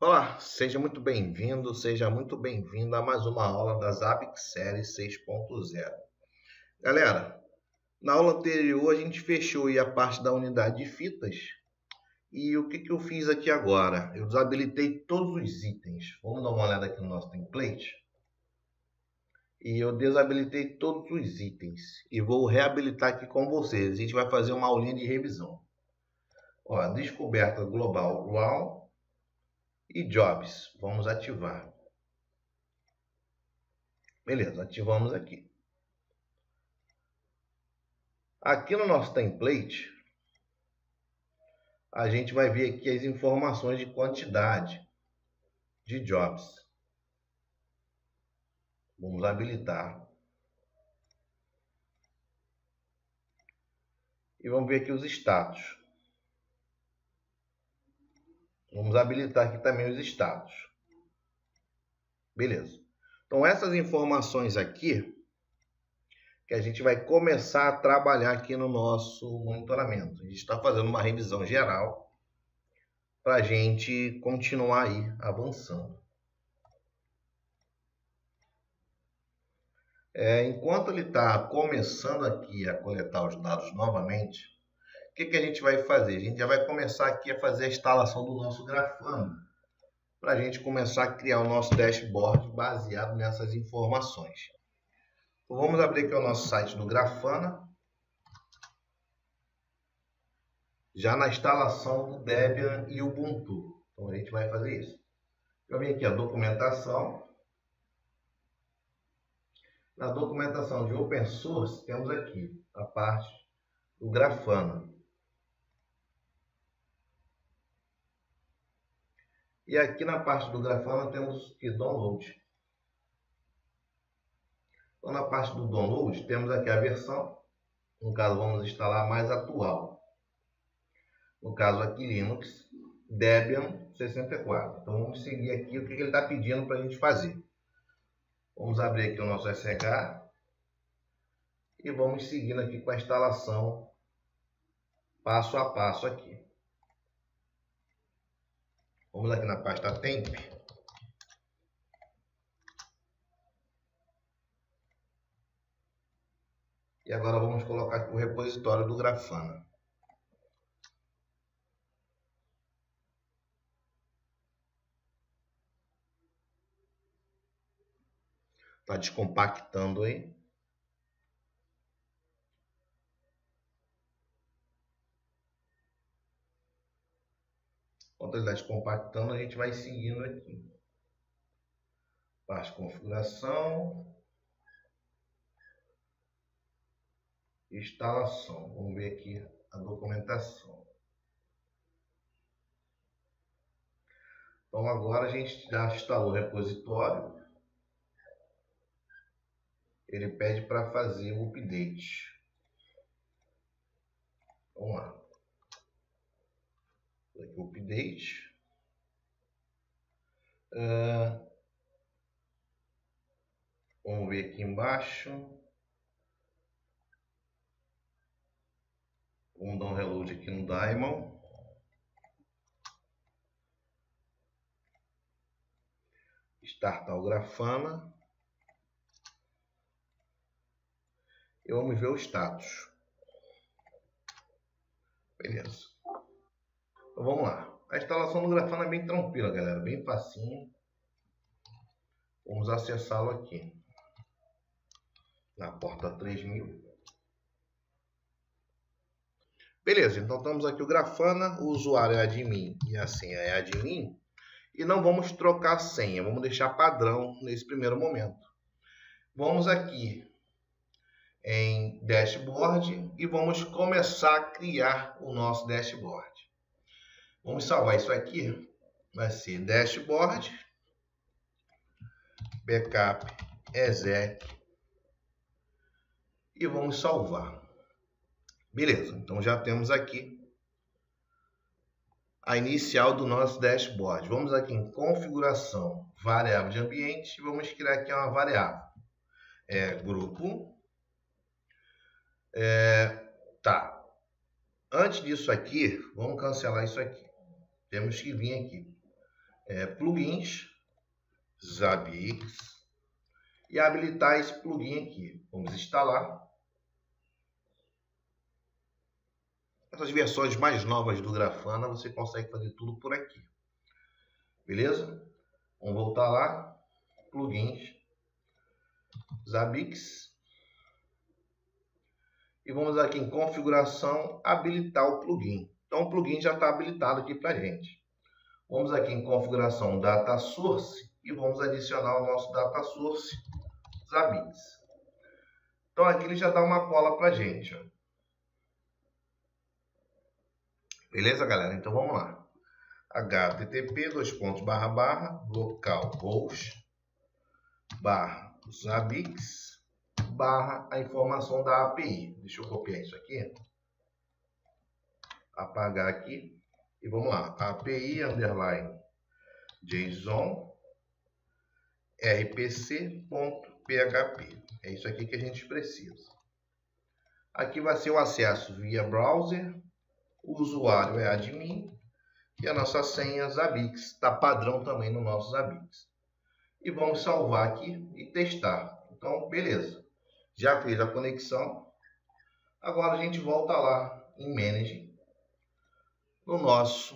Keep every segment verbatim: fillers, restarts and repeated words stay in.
Olá, seja muito bem-vindo, seja muito bem-vinda a mais uma aula da Zabbix Série seis ponto zero. Galera, na aula anterior a gente fechou aí a parte da unidade de fitas e o que, que eu fiz aqui agora? Eu desabilitei todos os itens. Vamos dar uma olhada aqui no nosso template. E eu desabilitei todos os itens e vou reabilitar aqui com vocês. A gente vai fazer uma aulinha de revisão. Ó, descoberta global raw e jobs. Vamos ativar. Beleza, ativamos aqui. Aqui no nosso template, a gente vai ver aqui as informações de quantidade de jobs. Vamos habilitar. E vamos ver aqui os status. Vamos habilitar aqui também os status. Beleza. Então, essas informações aqui, que a gente vai começar a trabalhar aqui no nosso monitoramento. A gente está fazendo uma revisão geral para a gente continuar aí avançando. É, enquanto ele está começando aqui a coletar os dados novamente, o que, que a gente vai fazer? A gente já vai começar aqui a fazer a instalação do nosso Grafana, para a gente começar a criar o nosso dashboard baseado nessas informações. Então, vamos abrir aqui o nosso site do Grafana, já na instalação do Debian e Ubuntu. Então a gente vai fazer isso. Eu vim aqui a documentação. Na documentação de Open Source, temos aqui a parte do Grafana. E aqui na parte do Grafana temos o Download. Então, na parte do Download, temos aqui a versão. No caso, vamos instalar a mais atual. No caso aqui, Linux, Debian sessenta e quatro. Então, vamos seguir aqui o que ele está pedindo para a gente fazer. Vamos abrir aqui o nosso S H e vamos seguindo aqui com a instalação passo a passo aqui. Vamos aqui na pasta temp. E agora vamos colocar aqui o repositório do Grafana. Está descompactando aí. Enquanto ele está descompactando, a gente vai seguindo aqui. Parte de configuração. Instalação. Vamos ver aqui a documentação. Então agora a gente já instalou o repositório. Ele pede para fazer o update. Vamos lá. Aqui o update. Uh, vamos ver aqui embaixo. Vamos dar um reload aqui no Daemon. Startar o Grafana. E vamos ver o status. Beleza. Então vamos lá. A instalação do Grafana é bem tranquila, galera. Bem facinho. Vamos acessá-lo aqui. Na porta três mil. Beleza, então estamos aqui o Grafana. O usuário é admin e a senha é admin. E não vamos trocar a senha. Vamos deixar padrão nesse primeiro momento. Vamos aqui em Dashboard e vamos começar a criar o nosso dashboard. Vamos salvar isso aqui. Vai ser Dashboard, Backup, Exec e vamos salvar. Beleza, então já temos aqui a inicial do nosso dashboard. Vamos aqui em configuração, variável de ambiente e vamos criar aqui uma variável. É, grupo. É, tá. Antes disso aqui, vamos cancelar isso aqui. Temos que vir aqui é, plugins, Zabbix, e habilitar esse plugin aqui. Vamos instalar. Essas versões mais novas do Grafana, você consegue fazer tudo por aqui. Beleza? Vamos voltar lá. Plugins, Zabbix. E vamos aqui em configuração, habilitar o plugin. Então o plugin já está habilitado aqui para a gente. Vamos aqui em configuração Data Source e vamos adicionar o nosso Data Source Zabbix. Então aqui ele já dá uma cola para a gente. Ó. Beleza, galera? Então vamos lá. H T T P dois pontos barra barra localhost barra Zabbix barra a informação da A P I. Deixa eu copiar isso aqui. Apagar aqui. E vamos lá. A P I underline JSON rpc.php. É isso aqui que a gente precisa. Aqui vai ser o acesso via browser. O usuário é admin. E a nossa senha Zabbix. Está padrão também no nosso Zabbix. E vamos salvar aqui e testar. Então, beleza. Já fez a conexão. Agora a gente volta lá em Manage. No nosso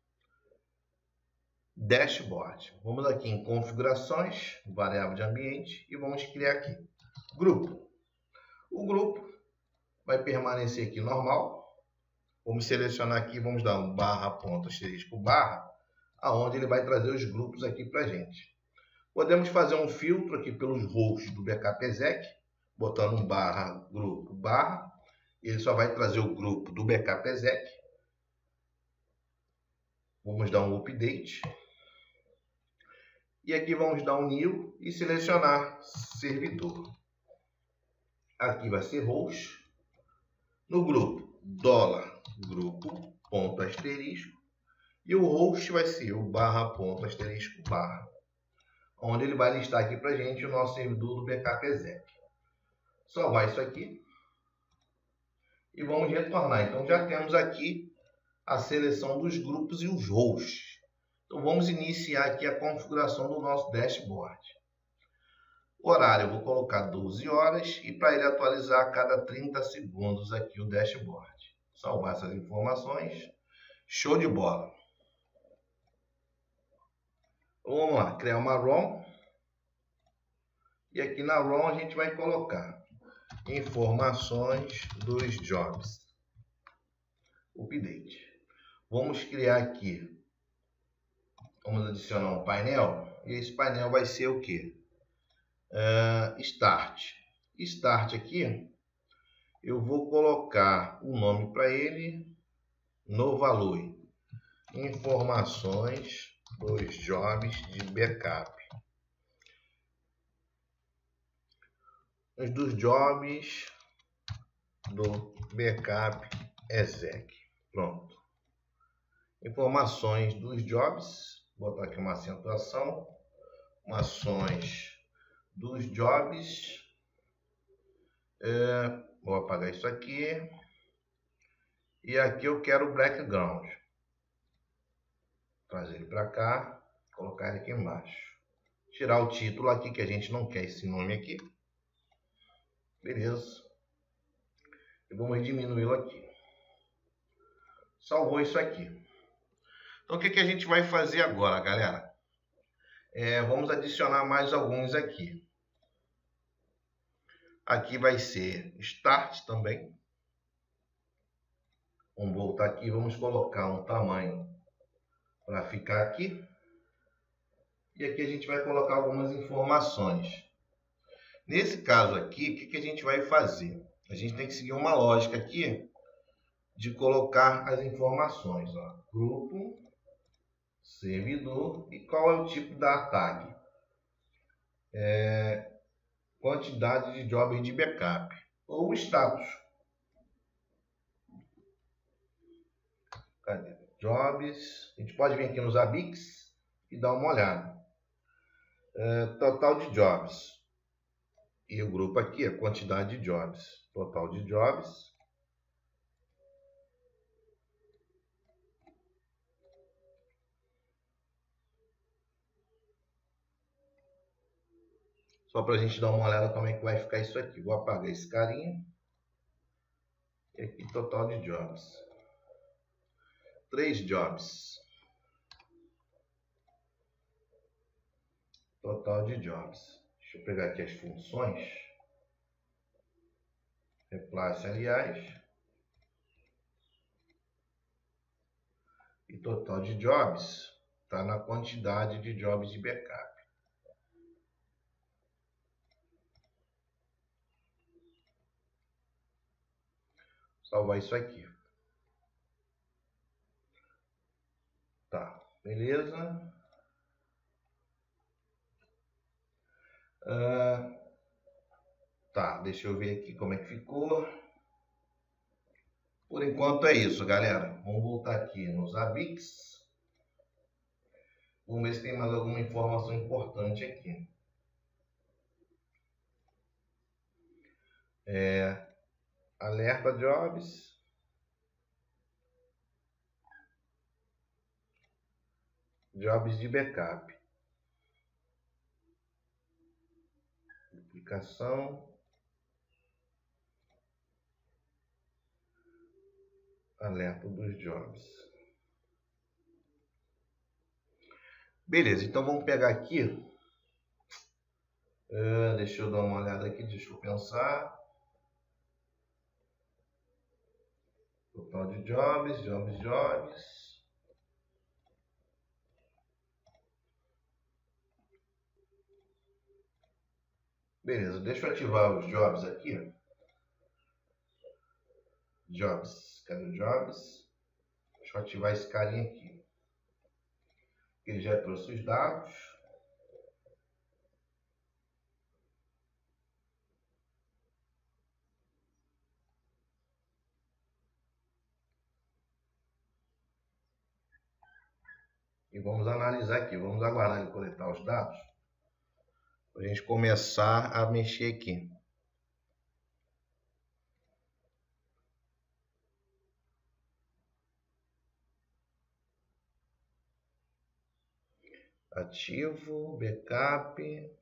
dashboard. Vamos aqui em configurações, variável de ambiente. E vamos criar aqui. Grupo. O grupo vai permanecer aqui normal. Vamos selecionar aqui, vamos dar um barra, ponto, asterisco, barra, aonde ele vai trazer os grupos aqui para a gente. Podemos fazer um filtro aqui pelos hosts do backup exec, botando um barra, grupo, barra, e ele só vai trazer o grupo do backup exec. Vamos dar um update. E aqui vamos dar um new e selecionar servidor. Aqui vai ser host. No grupo, dólar. Grupo, ponto, asterisco, e o host vai ser o barra, ponto, asterisco, barra, onde ele vai listar aqui para a gente o nosso servidor do backup exec. Salvar isso aqui e vamos retornar. Então já temos aqui a seleção dos grupos e os hosts. Então vamos iniciar aqui a configuração do nosso dashboard. O horário eu vou colocar doze horas e para ele atualizar a cada trinta segundos aqui o dashboard. Salvar essas informações. Show de bola. Vamos lá, criar uma ROM. E aqui na ROM a gente vai colocar informações dos jobs. Update. Vamos criar aqui. Vamos adicionar um painel. E esse painel vai ser o quê? Uh, start. Start aqui. Eu vou colocar o nome para ele no valor. Informações dos jobs de backup. Os dos jobs do backup exec. Pronto. Informações dos jobs. Vou botar aqui uma acentuação. Informações dos jobs. É, vou apagar isso aqui. E aqui eu quero o background. Trazer ele para cá. Colocar ele aqui embaixo. Tirar o título aqui, que a gente não quer esse nome aqui. Beleza. E vamos diminuí-lo aqui. Salvou isso aqui. Então o que, que a gente vai fazer agora, galera? É, vamos adicionar mais alguns aqui. Aqui vai ser Start também. Vamos voltar aqui, vamos colocar um tamanho para ficar aqui. E aqui a gente vai colocar algumas informações. Nesse caso aqui, o que, que a gente vai fazer? A gente tem que seguir uma lógica aqui de colocar as informações. Ó. Grupo, servidor e qual é o tipo da tag. É... Quantidade de jobs de backup ou status. Cadê? Jobs. A gente pode vir aqui nos Zabbix e dar uma olhada. É, total de jobs. E o grupo aqui é quantidade de jobs. Total de jobs. Só para a gente dar uma olhada como é que vai ficar isso aqui. Vou apagar esse carinha. E aqui total de jobs. Três jobs. Total de jobs. Deixa eu pegar aqui as funções. Replace aliás. E total de jobs está na quantidade de jobs de backup. Salvar isso aqui. Tá, beleza. Uh, tá, deixa eu ver aqui como é que ficou. Por enquanto é isso, galera. Vamos voltar aqui nos Zabbix. Vamos ver se tem mais alguma informação importante aqui. É, alerta jobs. Jobs de backup. Duplicação. Alerta dos jobs. Beleza, então vamos pegar aqui. Uh, deixa eu dar uma olhada aqui, deixa eu pensar. Total de jobs, jobs, jobs. Beleza, deixa eu ativar os jobs aqui. Jobs, cadê o jobs? Deixa eu ativar esse carinha aqui. Ele já trouxe os dados. E vamos analisar aqui, vamos aguardar ele coletar os dados. Para a gente começar a mexer aqui. Ativo, backup.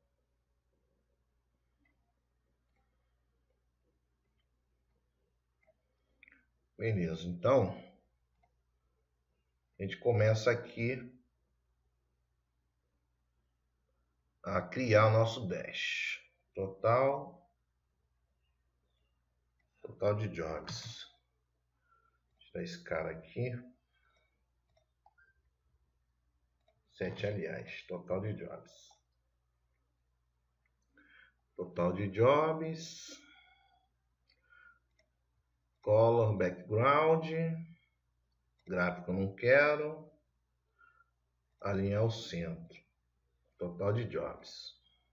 Beleza, então a gente começa aqui a criar o nosso dash. Total, total de jobs. Tirar esse cara aqui. sete aliás, total de jobs. Total de jobs. Color, background. Gráfico não quero. Alinhar ao centro. Total de jobs.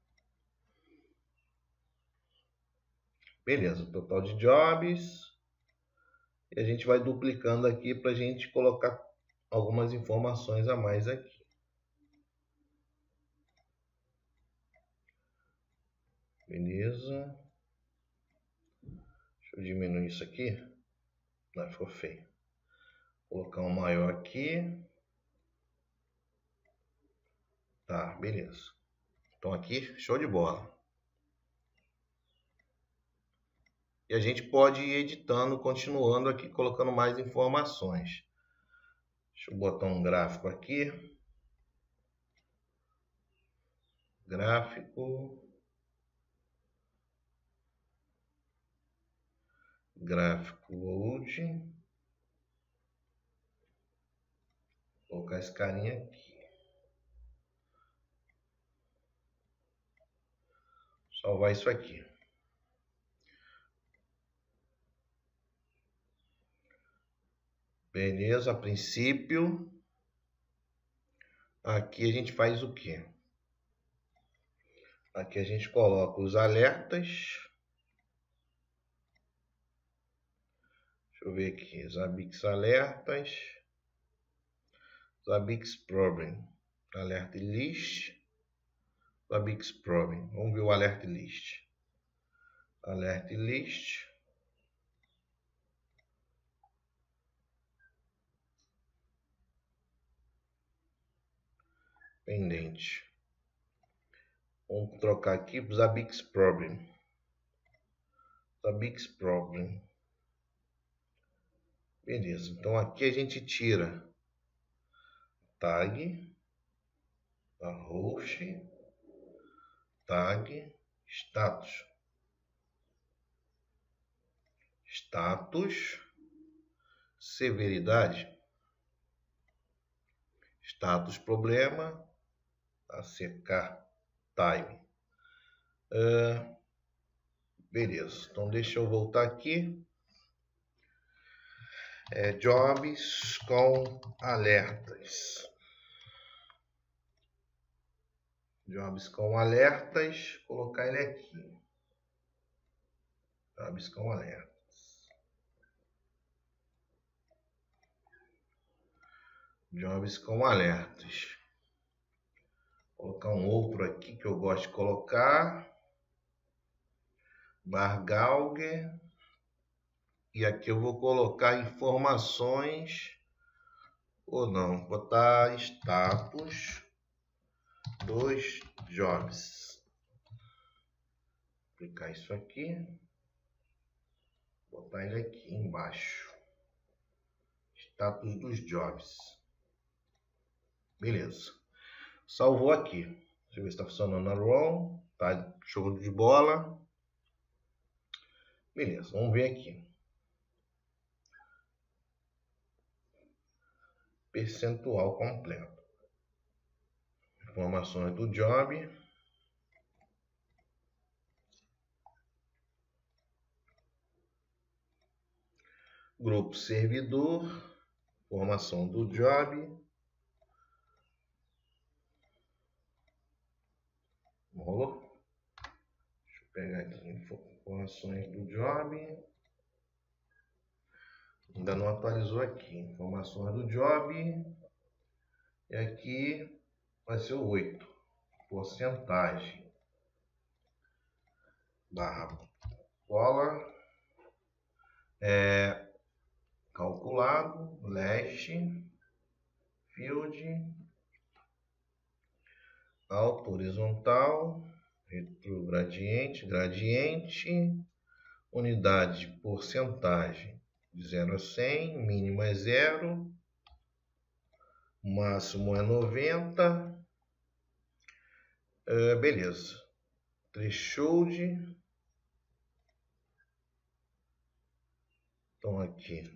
Beleza, total de jobs. E a gente vai duplicando aqui para a gente colocar algumas informações a mais aqui. Beleza. Deixa eu diminuir isso aqui. Não, ficou feio. Vou colocar um maior aqui. Tá, beleza. Então aqui, show de bola. E a gente pode ir editando, continuando aqui, colocando mais informações. Deixa eu botar um gráfico aqui. Gráfico. Gráfico load. Vou colocar esse carinha aqui. Salvar isso aqui. Beleza, a princípio. Aqui a gente faz o quê? Aqui a gente coloca os alertas. Deixa eu ver aqui. Zabbix alertas. Zabbix problem. Alert list. Zabbix problem. Vamos ver o alert list. Alert list. Pendente. Vamos trocar aqui para os Zabbix Problem. Zabbix Problem. Beleza, então aqui a gente tira tag, a host, tag, status. Status, severidade, status problema, A C K time. Uh, beleza, então deixa eu voltar aqui. É, jobs com alertas. Jobs com alertas, colocar ele aqui. Jobs com alertas. Jobs com alertas. Vou colocar um outro aqui que eu gosto de colocar. Bargalger. E aqui eu vou colocar informações ou não. Vou botar status dos jobs. Vou clicar isso aqui. Vou botar ele aqui embaixo. Status dos jobs. Beleza. Salvou aqui. Deixa eu ver se está funcionando na ROM. Tá show de bola. Beleza, vamos ver aqui. Percentual completo. Informações do job. Grupo servidor. Informação do job. Rolou? Deixa eu pegar aqui informações do job. Ainda não atualizou aqui. Informações do job. E aqui vai ser o oito. Porcentagem. Barra cola. É, calculado. Leste. Field. Alto, horizontal, retrogradiente, gradiente, unidade de porcentagem de zero a cem, mínimo é zero, máximo é noventa, é, beleza, threshold, então aqui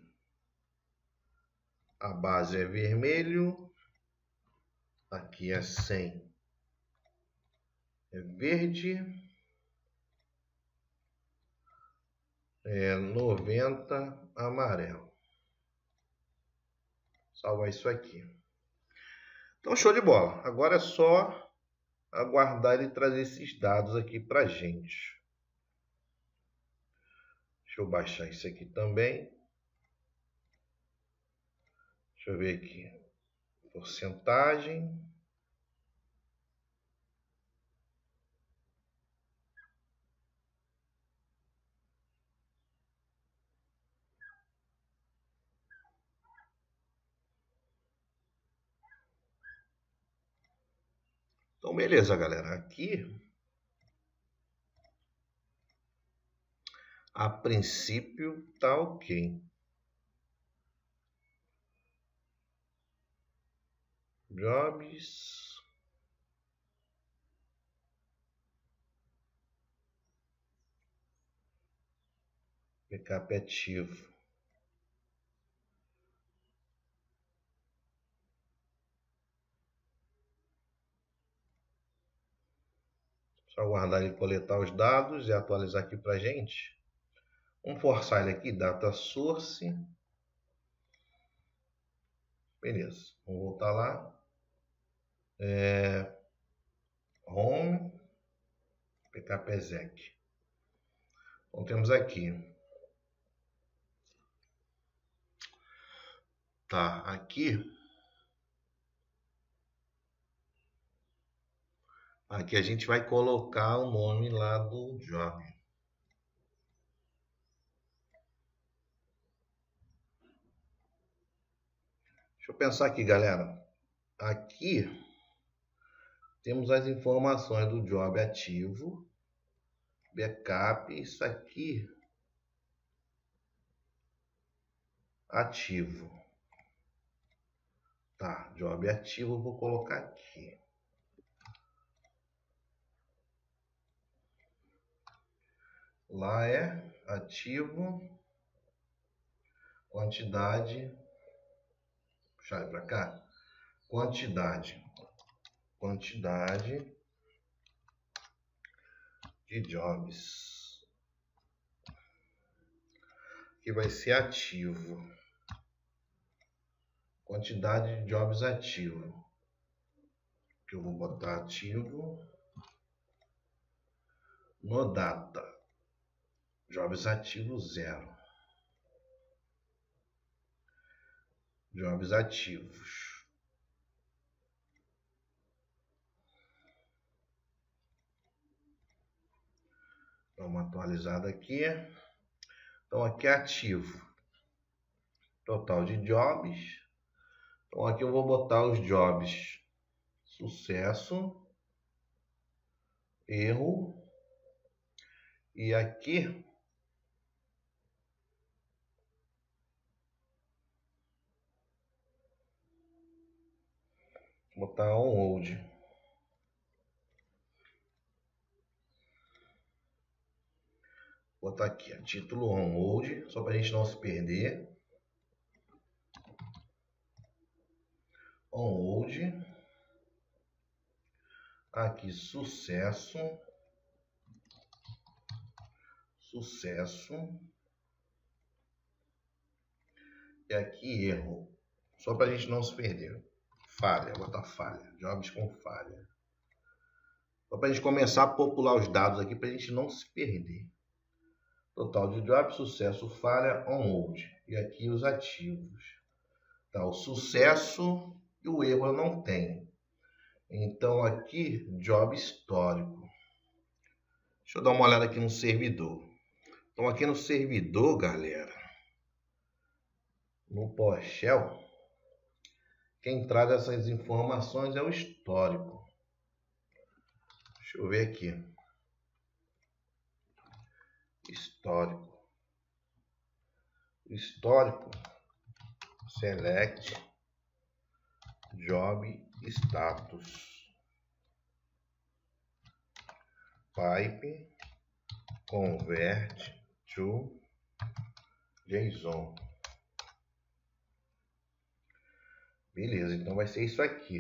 a base é vermelho, aqui é cem. É verde, é noventa, amarelo. Salvar isso aqui. Então, show de bola. Agora é só aguardar ele trazer esses dados aqui para gente. Deixa eu baixar isso aqui também. Deixa eu ver aqui. Porcentagem. Então, beleza, galera. Aqui, a princípio, tá ok. Jobs. Backup ativo. Só aguardar ele coletar os dados e atualizar aqui para a gente. Vamos forçar ele aqui, data source. Beleza, vamos voltar lá. É, home, backup exec. Então temos aqui. Tá, aqui. Aqui a gente vai colocar o nome lá do job. Deixa eu pensar aqui, galera. Aqui temos as informações do job ativo, backup, isso aqui, ativo. Tá, job ativo, vou colocar aqui. Lá é ativo, quantidade, puxar ele para cá, quantidade, quantidade de jobs, que vai ser ativo, quantidade de jobs ativo, que eu vou botar ativo no data, jobs ativos zero. Jobs ativos. Dá uma atualizada aqui. Então aqui é ativo. Total de jobs. Então aqui eu vou botar os jobs. Sucesso. Erro. E aqui botar on hold. Botar aqui, ó, título on hold, só para a gente não se perder. On hold. Aqui, sucesso. Sucesso. E aqui, erro. Só para a gente não se perder. Falha, botar falha. Jobs com falha. Só para a gente começar a popular os dados aqui para a gente não se perder. Total de jobs, sucesso, falha, on hold. E aqui os ativos. Tá, o sucesso e o erro eu não tenho. Então aqui, job histórico. Deixa eu dar uma olhada aqui no servidor. Então aqui no servidor, galera, no PowerShell, quem traz essas informações é o histórico. Deixa eu ver aqui. Histórico. Histórico. Select. Job status. Pipe. Convert to JSON. Beleza, então vai ser isso aqui.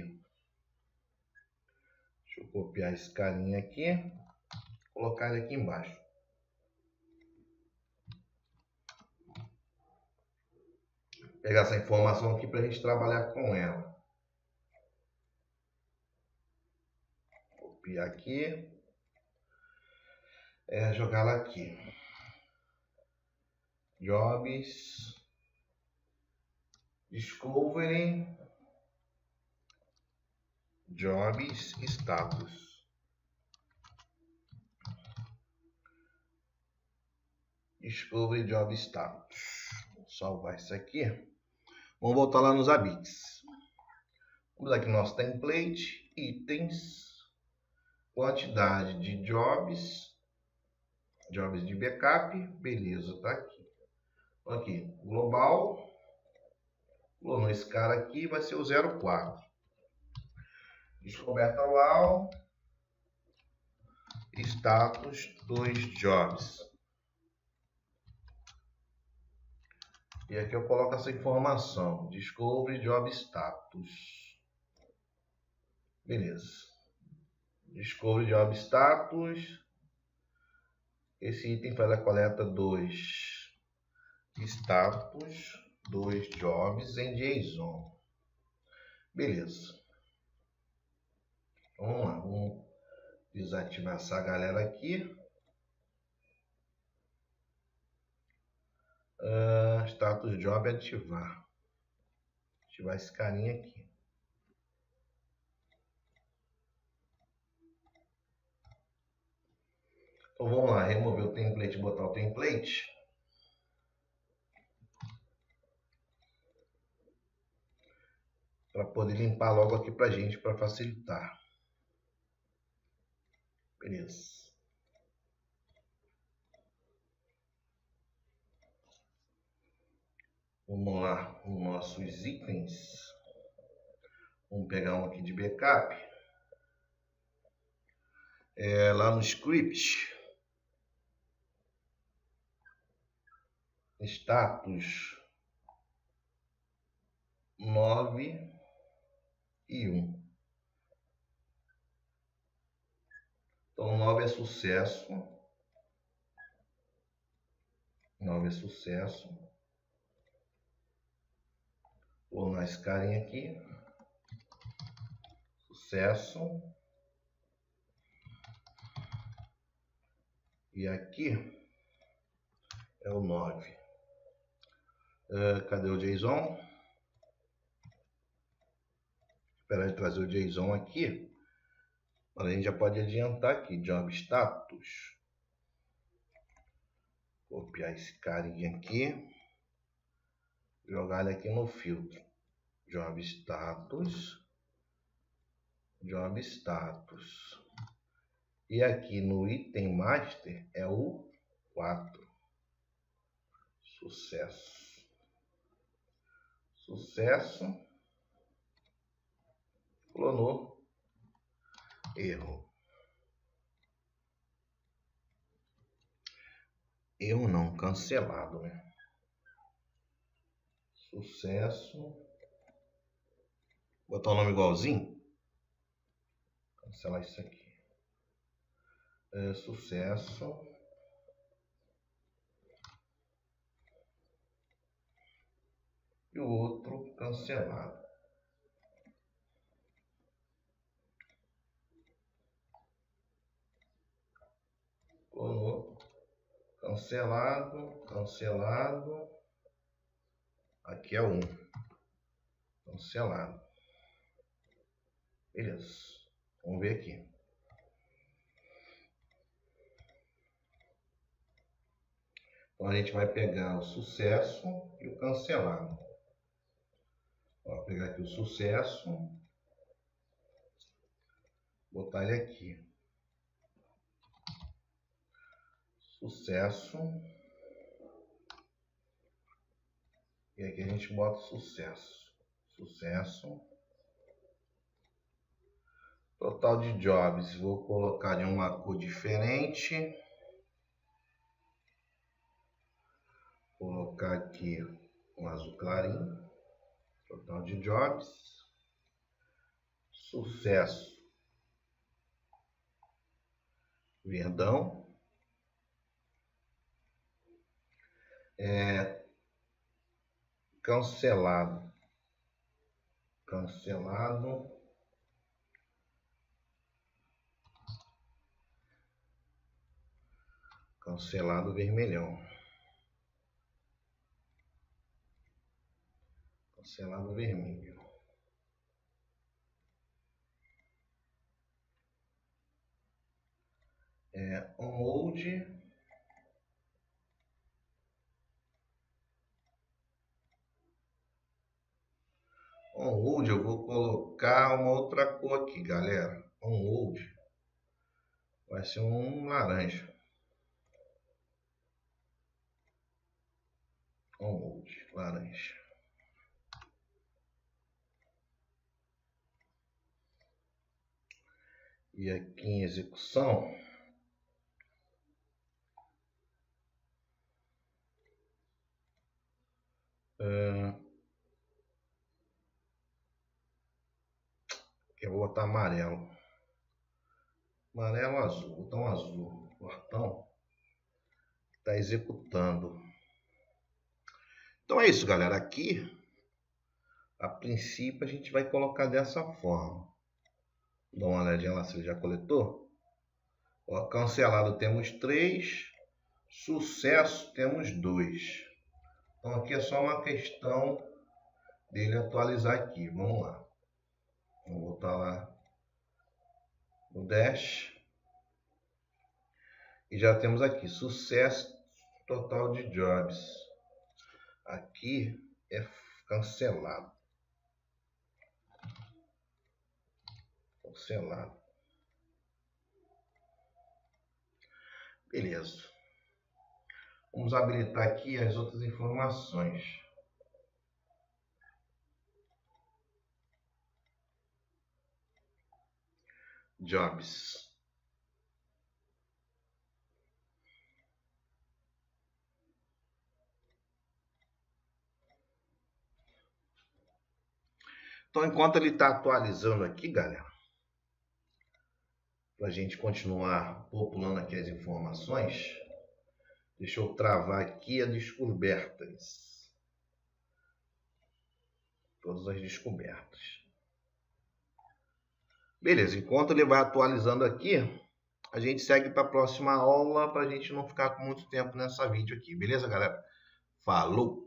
Deixa eu copiar esse carinha aqui, colocar ele aqui embaixo. Pegar essa informação aqui para a gente trabalhar com ela. Copiar aqui. É, jogá-la aqui. Jobs. Discovery. Jobs status. Discovery Job status. Vou salvar isso aqui. Vamos voltar lá nos habits. Vamos aqui no nosso template, itens, quantidade de jobs, jobs de backup, beleza, tá aqui. Aqui, global, clonou esse cara aqui, vai ser o zero quatro. Descoberta uau, status dois jobs. E aqui eu coloco essa informação, Discovery Job Status. Beleza. Discovery Job Status. Esse item faz a coleta dos status, dois jobs em JSON. Beleza. Vamos lá, vamos desativar essa galera aqui. Uh, status job ativar. Ativar esse carinha aqui. Então vamos lá, remover o template e botar o template. Para poder limpar logo aqui pra gente, para facilitar. Beleza. Vamos lá nos nossos itens. Vamos pegar um aqui de backup. É, lá no script. Status nove e um. Então nove é sucesso. nove é sucesso. Vou na esse carinha aqui. Sucesso. E aqui é o nove. Uh, cadê o JSON? Esperar ele trazer o JSON aqui. A gente já pode adiantar aqui. Job status. Copiar esse carinha aqui. Jogar ele aqui no filtro. Job status. Job status. E aqui no item master é o quatro. Sucesso. Sucesso. Clonou. Erro. Erro não, cancelado, né? Sucesso. Botar o nome igualzinho. Cancelar isso aqui. É, sucesso. E o outro cancelado. Clonou. Cancelado. Cancelado. Aqui é um. Cancelado. Beleza. Vamos ver aqui. Então a gente vai pegar o sucesso e o cancelado. Vou pegar aqui o sucesso. Botar ele aqui. Sucesso. E aqui a gente bota sucesso. Sucesso. Total de jobs. Vou colocar em uma cor diferente. Vou colocar aqui um azul clarinho. Total de jobs. Sucesso. Verdão. É, cancelado. Cancelado. Cancelado vermelhão. Cancelado vermelho. É, on hold. On hold eu vou colocar uma outra cor aqui, galera. On hold vai ser um laranja. On hold, laranja. E aqui em execução, uh, eu vou botar amarelo. Amarelo, azul. Vou botar um azul. Portão está executando. Então é isso, galera. Aqui, a princípio, a gente vai colocar dessa forma. Dá uma olhadinha lá se ele já coletou. Ó, cancelado temos três. Sucesso temos dois. Então aqui é só uma questão dele atualizar aqui. Vamos lá. Vou botar lá no dash. E já temos aqui sucesso total de jobs. Aqui é cancelado. Cancelado. Beleza. Vamos habilitar aqui as outras informações. Jobs. Então, enquanto ele está atualizando aqui, galera, para a gente continuar populando aqui as informações, deixa eu travar aqui as descobertas. Todas as descobertas. Beleza, enquanto ele vai atualizando aqui, a gente segue para a próxima aula para a gente não ficar com muito tempo nessa vídeo aqui. Beleza, galera? Falou!